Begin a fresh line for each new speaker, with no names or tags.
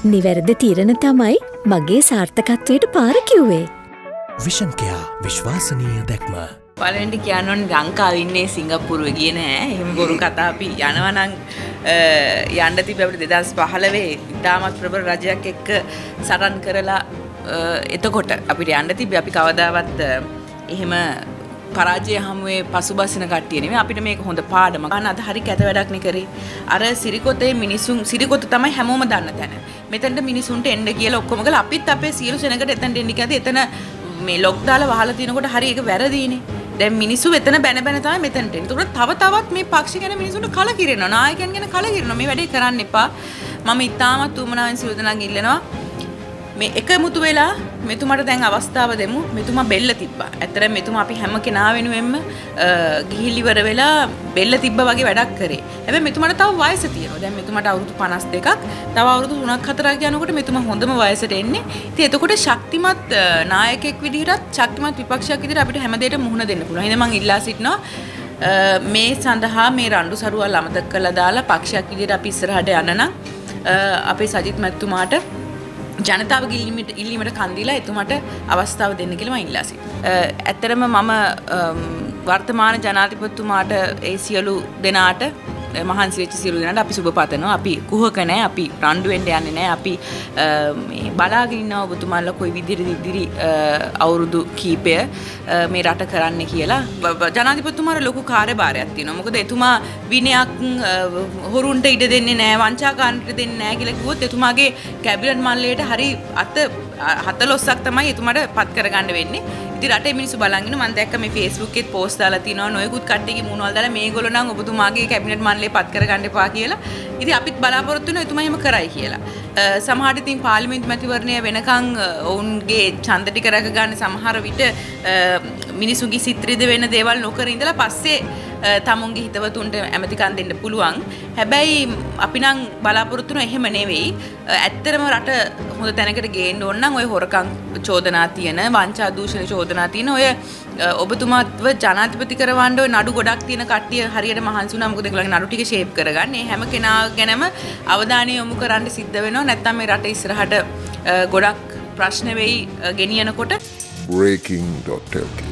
නිවැරදි තීරණ තමයි මගේ සාර්ථකත්වයට පාර කිව්වේ.
විෂන් කෙයා විශ්වාසනීය දැක්ම.
පළවෙනි කියන්න ඕනේ ලංකාවේ ඉන්නේ සිංගප්පූරුවේ ගියේ නෑ. එහෙම බොරු කතා අපි යනවා නම් යන්න තිබ්බ අපිට 2015 ඉතාමත් ප්‍රබල රජයක් එක්ක සටන් කරලා එතකොට අපිට යන්න තිබ්බේ අපි කවදාවත් එහෙම පරාජය හමුවේ පසුබසින කට්ටිය නෙමෙයි. අපිට මේක හොඳ පාඩමක්. අද හරි කැත වැඩක් නේ කරේ. අර සිරිකොතේ මිනිසුන් සිරිකොත තමයි හැමෝම දන්න තැන. මෙතනට මිනිසුන්ට එන්න කියලා ඔක්කොම ගල අපිත් අපේ සියලු සෙනඟට එතනට එන්න කියද්දි එතන මේ ලොක් දාලා වහලා තිනකොට හරි ඒක වැරදීනේ. දැන් මිනිස්සු එතන බැන තමයි මෙතනට එන්නේ. ඒකට තවත් මේ පක්ෂ ගැන මිනිසුන්ට කලකිරෙනවා. නායකයන් ගැන කලකිරෙනවා. මේ වැඩේ කරන්න එපා. මම ඉතාමත් උමනාවෙන් සියලුදෙනාගෙන් ඉල්ලනවා. මේ එකමුතු වෙලා මෙතුමාට දැන් අවස්ථාව දෙමු. මෙතුමා බෙල්ල තිබ්බා. ඇත්තටම මෙතුමා අපි හැම කෙනා වෙනුවෙන්ම ගිහිල් ඉවර වෙලා බෙල්ල තිබ්බා වගේ වැඩක් කරේ. හැබැයි මෙතුමාට තව වයස තියෙනවා. දැන් මෙතුමාට අවුරුදු 52ක්, තව අවුරුදු 3ක් 4ක් යනකොට මෙතුමා හොඳම වයසට එන්නේ. ඉතින් එතකොට ශක්තිමත් නායකයෙක් විදිහටත් ශක්තිමත් විපක්ෂයක් විදිහට අපිට හැම දෙයකටම මුහුණ දෙන්න පුළුවන්. එහෙනම් මම ඉල්ලා සිටිනවා මේ සඳහා මේ රණ්ඩු සරුවල් අමතක කරලා දාලා පක්ෂයක් විදිහට අපි ඉස්සරහට යන්න නම් අපේ සජිත් මැතිතුමාට ජනතාවගේ ඉල්ලීමට කන් දීලා එතුමාට අවස්ථාව දෙන්න කියලා මම ඉල්ලා සිටිනවා. ඇත්තරම මම වර්තමාන ජනාධිපතිතුමාට ඒ සියලු දෙනාට මහන්සි වෙච්ච සියලු දෙනාට අපි සුබ පතනවා. අපි කුහක නැහැ. අපි රණ්ඩු වෙන්න යන්නේ නැහැ. අපි මේ බලාගෙන ඉන්නවා ඔබතුමාලා කොයි විදිහට ඉදිරි අවුරුදු කීපය මේ රට කරන්න කියලා. ජනාධිපතිතුමාට ලොකු කාර්යභාරයක් තියෙනවා. මොකද එතුමා විනයක් හොරුන්ට ඉඩ දෙන්නේ නැහැ, වංචාකාරන්ට දෙන්නේ නැහැ කියලා කිව්වොත් එතුමාගේ කැබිනට් මණ්ඩලයට හරි 14ක් තමයි එතුමාට පත් කරගන්න වෙන්නේ. ඉතින් රටේ මිනිස්සු බලන් ඉන්න මම දැක්ක මේ Facebook එකේ පෝස්ට් දාලා තිනවා නොයෙකුත් කට්ටියගේ මූණවල දාලා මේගොල්ලෝ නම් ඔබතුමාගේ කැබිනට් මණ්ඩලය පත් කරගන්න එපා කියලා. ඉතින් අපිත් බලාපොරොත්තු වෙනවා එතුමා එහෙම කරයි කියලා. සමහර ඉතින් පාර්ලිමේන්තු මැතිවරණය වෙනකන් ඔවුන්ගේ ඡන්ද ටික රැක ගන්න සමහර විට මිනිසුන්ගේ සිත් රිද වෙන දේවල් නොකර ඉඳලා පස්සේ තමුන්ගේ හිතවතුන්ට ඇමතිකම් දෙන්න පුළුවන්. හැබැයි අපි නම් බලාපොරොත්තු වෙන එහෙම නෙවෙයි. ඇත්තටම රට හොඳ තැනකට ගේන්න ඕන නම් ඔය හොරකම් චෝදනා තියෙන, වංචා දූෂණ චෝදනා තියෙන ඔය ඔබතුමාත්ව ජනාධිපති කරවන්න ඔය නඩු ගොඩක් තියෙන කට්ටිය හරියට මහන්සි වුණා. මොකද ඒගොල්ලන්ගේ නඩු ටික ෂේප් කරගන්න. මේ හැම කෙනා ගැනම අවධානය යොමු කරන්න සිද්ධ වෙනවා. නැත්නම් මේ රට ඉස්සරහට ගොඩක් ප්‍රශ්න වෙයි ගෙනියනකොට.
breaking.lk